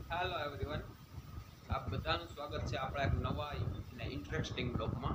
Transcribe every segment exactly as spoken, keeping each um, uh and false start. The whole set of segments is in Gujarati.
હેલો એવરીવન, આપ બધાનું સ્વાગત છે આપણા એક નવા અને ઇન્ટરેસ્ટિંગ બ્લોગમાં.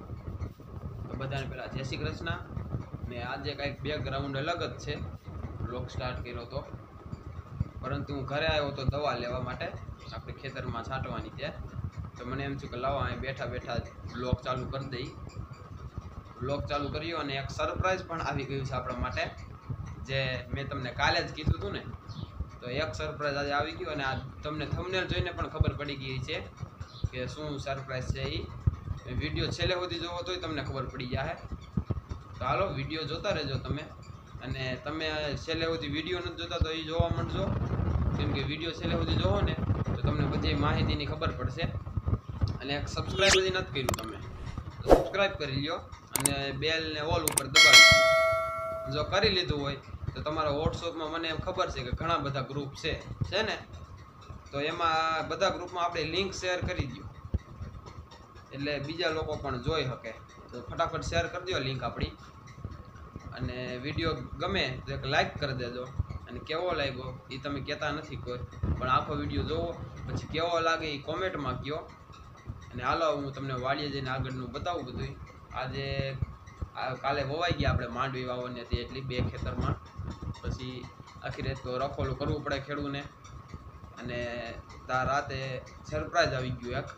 તો બધાને પહેલાં જય શ્રી કૃષ્ણ. ને આજે કાંઈક બેકગ્રાઉન્ડ અલગ જ છે. બ્લોગ સ્ટાર્ટ કર્યો હતો, પરંતુ હું ઘરે આવ્યો હતો દવા લેવા માટે, આપણે ખેતરમાં છાંટવાની ત્યાં. તો મને એમ થયું કે લાવો અહીં બેઠા બેઠા બ્લોગ ચાલુ કરી દઈ. બ્લોગ ચાલુ કર્યો અને એક સરપ્રાઈઝ પણ આવી ગયું છે આપણા માટે, જે મેં તમને કાલે જ કીધું હતું ને. તો એક સરપ્રાઈઝ આજે આવી ગયું અને આ તમને થંબનેલ જોઈને પણ ખબર પડી ગઈ છે કે શું સરપ્રાઈઝ છે. એ વિડીયો છેલ્લે સુધી જોવો તોય તમને ખબર પડી જાય. તો હાલો વિડીયો જોતા રહેજો તમે. અને તમે છેલ્લે સુધી વિડીયો નથી જોતા તો એ જોવા માંડજો, કેમ કે વિડીયો છેલ્લે સુધી જોવો ને તો તમને બધી માહિતીની ખબર પડશે. અને એક સબસ્ક્રાઈબ હજી નથી કર્યું તમે તો સબસ્ક્રાઈબ કરી લ્યો અને બેલ ને ઓલ ઉપર દબાવી દો. જો કરી લીધું હોય તો તમારા વોટ્સઅપમાં મને એમ ખબર છે કે ઘણા બધા ગ્રુપ છે છે ને, તો એમાં બધા ગ્રુપમાં આપણે લિંક શેર કરી દો એટલે બીજા લોકો પણ જોઈ શકે. તો ફટાફટ શેર કરી દો લિંક આપણી. અને વિડીયો ગમે તો એક લાઈક કરી દેજો. અને કેવો લાગ્યો એ તમે કહેતા નથી કોઈ, પણ આખો વિડીયો જોવો પછી કેવો લાગે એ કોમેન્ટમાં કહો. અને હાલો હું તમને વાડીએ જઈને આગળનું બતાવું બધું. આજે કાલે વવાઈ ગયા આપણે માંડવી વાવવાની હતી એટલી બે ખેતરમાં. પછી આખી રાત તો રખોલું કરવું પડે ખેડૂને. અને ત્યાં રાતે સરપ્રાઈઝ આવી ગયું એક.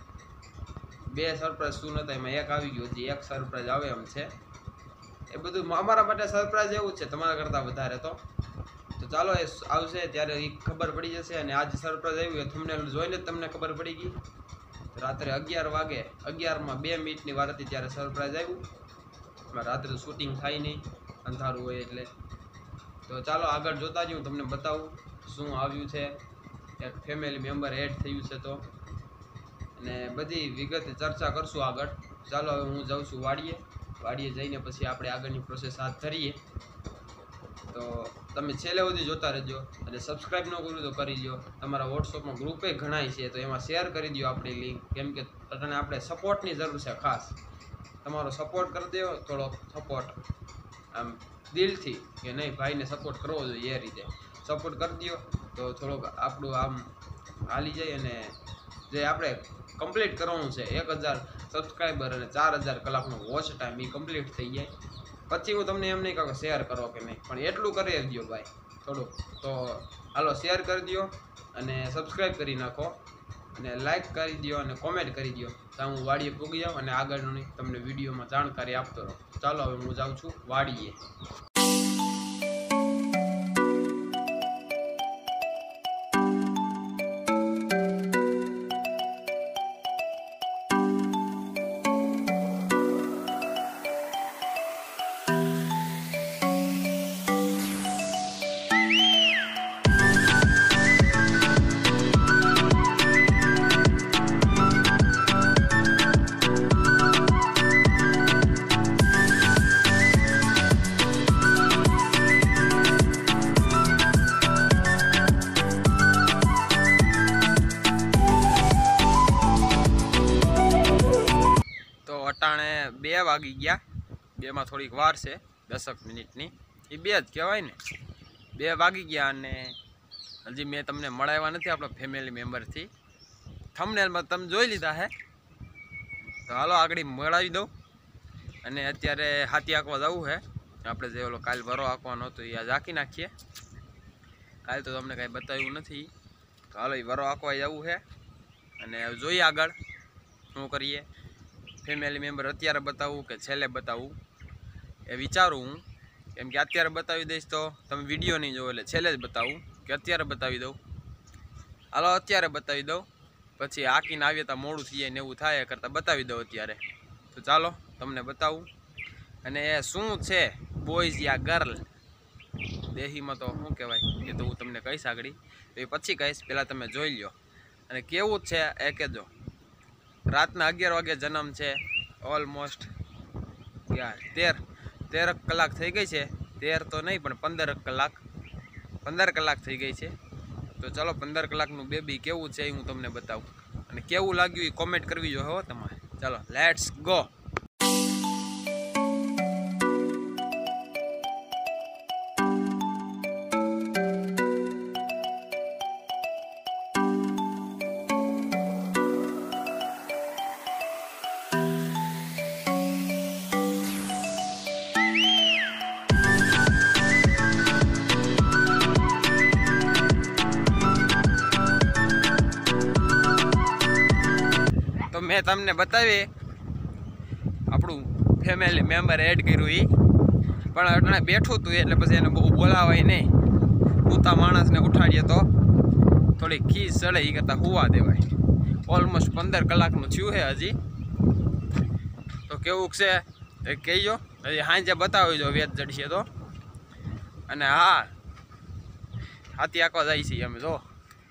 બે સરપ્રાઈઝ શું નતા એમાં એક આવી ગયું, હજી એક સરપ્રાઈઝ આવે એમ છે. એ બધું અમારા માટે સરપ્રાઈઝ એવું છે તમારા કરતાં વધારે. તો તો ચાલો એ આવશે ત્યારે એ ખબર પડી જશે. અને આજ સરપ્રાઈઝ આવ્યું એ થંબનેલ જોઈને જ તમને ખબર પડી ગઈ. રાત્રે અગિયાર વાગે અગિયારમાં બે મિનિટની વાર હતી ત્યારે સરપ્રાઈઝ આવ્યું. રાત્રે શૂટિંગ થાય નહીં, અંધારું હોય એટલે. તો ચાલો આગળ જોતા જ હું તમને બતાવું શું આવ્યું છે. એક ફેમિલી મેમ્બર એડ થયું છે તો, અને બધી વિગતે ચર્ચા કરશું આગળ. ચાલો હવે હું જાઉં છું વાડીએ. વાડીએ જઈને પછી આપણે આગળની પ્રોસેસ હાથ ધરીએ. તો તમે છેલ્લે સુધી જોતા રહેજો અને સબસ્ક્રાઈબ ન કર્યું તો કરી લો. તમારા વોટ્સઅપમાં ગ્રુપે ઘણાય છે તો એમાં શેર કરી દો આપણી લિંક, કેમ કે તને આપણે સપોર્ટની જરૂર છે ખાસ. તમારો સપોર્ટ કરી દો, થોડોક સપોર્ટ આમ દિલથી, કે નહીં ભાઈને સપોર્ટ કરવો જોઈએ એ રીતે સપોર્ટ કરી દો તો થોડોક આપણું આમ હાલી જાય. અને જે આપણે કમ્પ્લીટ કરવાનું છે એક હજાર સબસ્ક્રાઈબર અને ચાર હજાર કલાકનો વોચ ટાઈમ, એ કમ્પ્લીટ થઈ જાય પછી હું તમને એમ નહીં કહું કે શેર કરો કે નહીં, પણ એટલું કરી દો ભાઈ થોડુંક. તો હાલો શેર કરી દો અને સબસ્ક્રાઈબ કરી નાખો અને લાઈક કરી દો અને કોમેન્ટ કરી દો. તો હું વાડીએ પૂગી જાઉં અને આગળનું તમને વિડીયોમાં જાણકારી આપતો રહું. ચાલો હવે હું જાઉં છું વાડીએ. અટાણે બે વાગી ગયા, બેમાં થોડીક વાર છે દસક મિનિટની, એ બે જ કહેવાય ને. બે વાગી ગયા અને હજી મેં તમને મળાવ્યા નથી આપણા ફેમિલી મેમ્બરથી. થંબનેલમાં તમે જોઈ લીધા હે. તો હાલો આગળ મળાવી દઉં. અને અત્યારે હાથી આંકવા જવું છે આપણે. જે ઓલો કાલ વરો આંકવાનો હતો એ આજ આંકી નાખીએ. કાલ તો તમને કાંઈ બતાવ્યું નથી. તો હાલો એ વરો આંકવા જવું છે. અને જોઈએ આગળ શું કરીએ. ફેમિલી મેમ્બર અત્યારે બતાવું કે છેલ્લે બતાવું એ વિચારું હું, કેમ કે અત્યારે બતાવી દઈશ તો તમે વિડીયો નહીં જોવો, એટલે છેલ્લે જ બતાવું કે અત્યારે બતાવી દઉં. હાલો અત્યારે બતાવી દઉં, પછી આંકીને આવીએ તો મોડું થઈ જાય ને એવું થાય કરતાં બતાવી દઉં અત્યારે. તો ચાલો તમને બતાવું. અને એ શું છે બોયઝ યા ગર્લ, દેહીમાં તો શું કહેવાય એ તો હું તમને કહીશ આગળ. તો એ પછી કહીશ, પહેલાં તમે જોઈ લો. અને કેવું છે એ કહેજો. રાતના અગિયાર વાગે જન્મ છે. ઓલમોસ્ટ યાર તેર તેર કલાક થઈ ગઈ છે. તેર તો નહીં પણ પંદર કલાક પંદર કલાક થઈ ગઈ છે. તો ચાલો પંદર કલાકનું બેબી કેવું છે એ હું તમને બતાવું. અને કેવું લાગ્યું એ કોમેન્ટ કરવી જોઈએ હો તમારે. ચાલો લેટ્સ ગો. मैं तमने बतावी આપણું ફેમિલી મેમ્બર એડ કર્યું એ પણ અટણે બેઠું હતું એટલે પછી એને બહુ બોલાવાય નહીં. પૂતા માણસને ઉઠાડીએ તો થોડી ખીસ ચડે એ કરતાં હુવા દેવાય. ઓલમોસ્ટ પંદર કલાકનું થયું છે હજી. તો કેવું છે એ કહેજો. હજી સાંજે બતાવજો વેચ જડશે તો. અને હા હાથી આંકવા જાય છીએ અમે. જો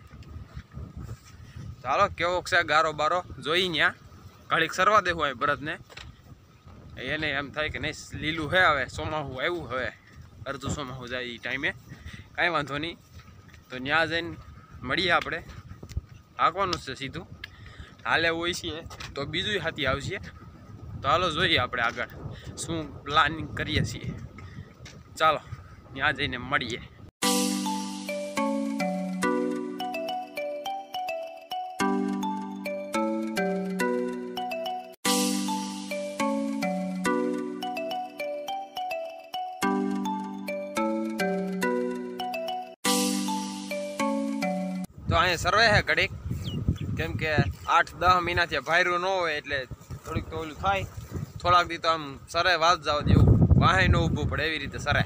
ચાલો કેવો છે ગારો બારો જોઈ ત્યાં ઘડીક સરવા દેવું હોય ભરતને. એને એમ થાય કે નહીં લીલું છે હવે ચોમાસું આવ્યું હવે અડધું ચોમાસું જાય એ ટાઈમે કાંઈ વાંધો નહીં. તો ત્યાં જઈને મળીએ આપણે. હાંકવાનું જ છે સીધું. હાલે હોય છીએ તો બીજું હાથી આવશે. તો હાલો જોઈએ આપણે આગળ શું પ્લાનિંગ કરીએ છીએ. ચાલો ત્યાં જઈને મળીએ. તો અહીંયા સર્વે છે ઘડીક, કેમ કે આઠ દસ મહિનાથી ભાયરું ન હોય એટલે થોડીક તો ઓલું થાય. થોડાક દી તો આમ સરે વાત જાવ જેવું વાહે ન ઊભું પડે એવી રીતે સરે.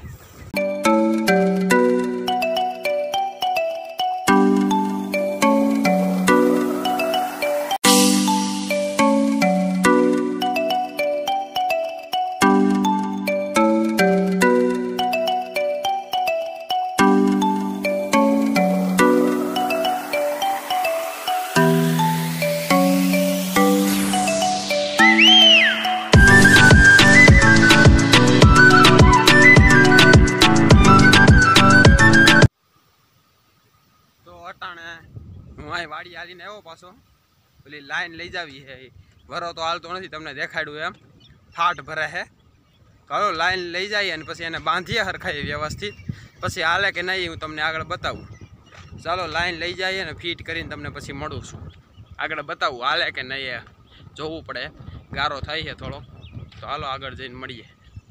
હું અહીં વાડી હાલીને આવ્યો પાછો. પેલી લાઈન લઈ જાવી છે વરો તો હાલતો નથી તમને દેખાડ્યું એમ ફાટ ભરે છે. તો હાલો લાઈન લઈ જઈએ અને પછી એને બાંધીએ હરખાઈએ વ્યવસ્થિત. પછી હાલે કે નહીં હું તમને આગળ બતાવું. ચાલો લાઈન લઈ જઈએ ને ફિટ કરીને તમને પછી મળું છું. આગળ બતાવું હાલે કે નહીં જોવું પડે. ગારો થાય છે થોડો. તો હાલો આગળ જઈને મળીએ.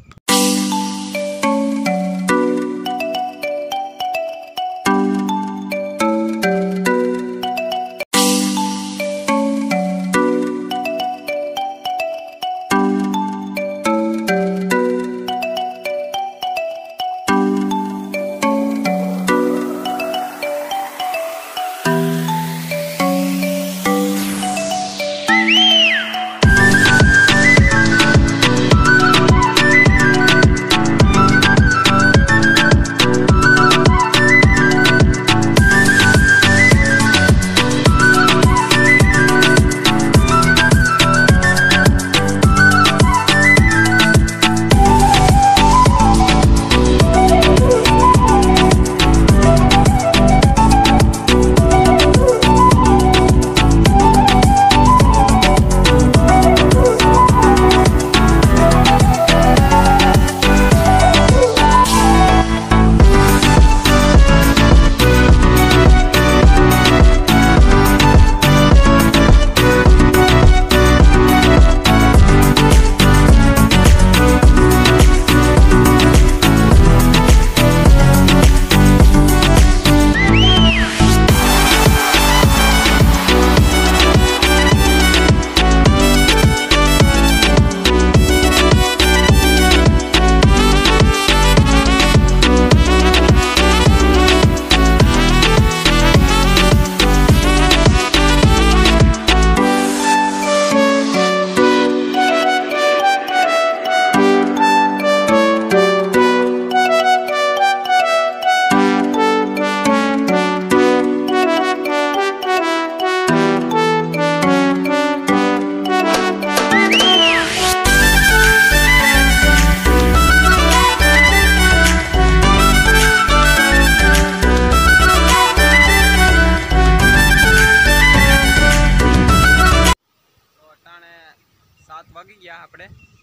વાગી ગયા આપણે.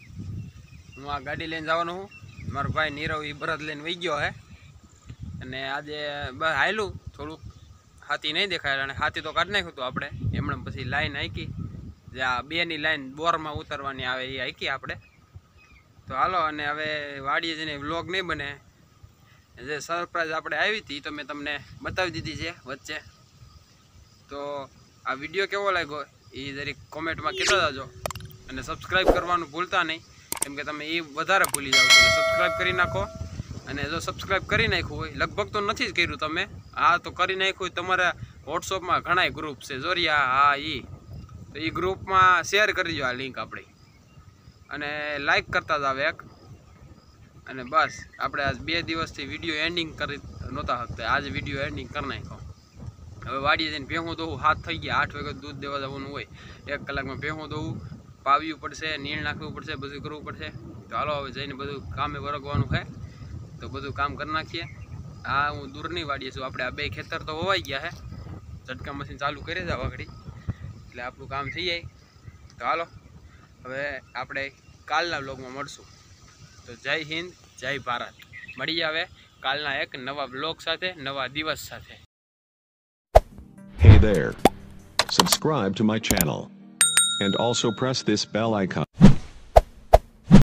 હું આ ગાડી લઈને જવાનો હું. મારો ભાઈ નીરવ એ બળદ લઈને વહી ગયો હે. અને આજે બસ હાયલું થોડુંક હાથી નહીં દેખાય. અને હાથી તો કાઢી નાખ્યું હતું આપણે એમણે. પછી લાઈન હાંકી જે આ બેની લાઈન બોરમાં ઉતરવાની આવે એ હાંકી આપણે. તો હાલો અને હવે વાડીએ જઈને વ્લોગ નહીં બને. જે સરપ્રાઈઝ આપણે આવી હતી તો મેં તમને બતાવી દીધી છે વચ્ચે. તો આ વિડીયો કેવો લાગ્યો એ જરીક કોમેન્ટમાં કહેતા જાજો અને સબસ્ક્રાઈબ કરવાનું ભૂલતા નહીં, કેમ કે તમે એ વધારે ભૂલી જાઓ છો. એટલે સબસ્ક્રાઈબ કરી નાખો. અને જો સબસ્ક્રાઈબ કરી નાખ્યું હોય, લગભગ તો નથી જ કર્યું તમે, આ તો કરી નાખ્યું હોય. તમારા વોટ્સઅપમાં ઘણાય ગ્રુપ છે જોરિયા હા એ, તો એ ગ્રુપમાં શેર કરી દો આ લિંક આપણી, અને લાઈક કરતા જાવ એક. અને બસ આપણે આજ બે દિવસથી વિડીયો એન્ડિંગ કરી નહોતા શકતા, આજે વિડીયો એન્ડિંગ કરી નાખ્યો. હવે વાડીએ જઈને ભેહું દોવું હાથ થઈ ગયા, આઠ વાગે દૂધ દેવા જવાનું હોય, એક કલાકમાં ભેહું દોવું, પાવ્યું પડશે, નીણ નાખવું પડશે, બધું કરવું પડશે. તો હાલો હવે જઈને બધું કામે વરગવાનું છે, તો બધું કામ કરી નાખીએ. હા હું દૂરની વાડીએ છું, આપણે આ બે ખેતર તો હોવાઈ ગયા છે, ઝટકા મશીન ચાલુ કરી જાવ આગળ, એટલે આપણું કામ થઈ જાય. તો હાલો હવે આપણે કાલના વ્લોગમાં મળશું. તો જય હિન્દ, જય ભારત. મળીએ હવે કાલના એક નવા વ્લોગ સાથે, નવા દિવસ સાથે. Hey there. Subscribe to my channel. And also press this bell icon.